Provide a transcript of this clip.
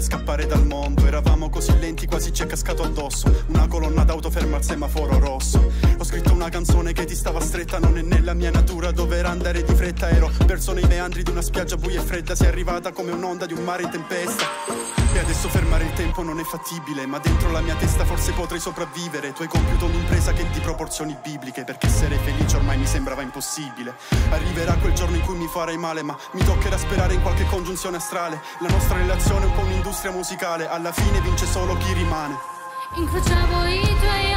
scappare dal mondo. Eravamo così lenti, quasi ci è cascato addosso una colonna d'auto ferma al semaforo rosso. Ho scritto una canzone che ti stava stretta, non è nella mia natura dover andare di fretta. Ero perso nei meandri di una spiaggia buia e fredda, sei arrivata come un'onda di un mare in tempesta. E adesso fermare il tempo non è fattibile, ma dentro la mia testa forse potrei sopravvivere. Tu hai compiuto un'impresa che è di proporzioni bibliche, perché essere felice ormai mi sembrava impossibile. Arriverà quel giorno in cui mi farai male, ma mi toccherà sperare in qualche congiunzione astrale. La nostra relazione è un po' un'industria musicale, alla fine vince solo chi rimane. Incrociavo i tuoi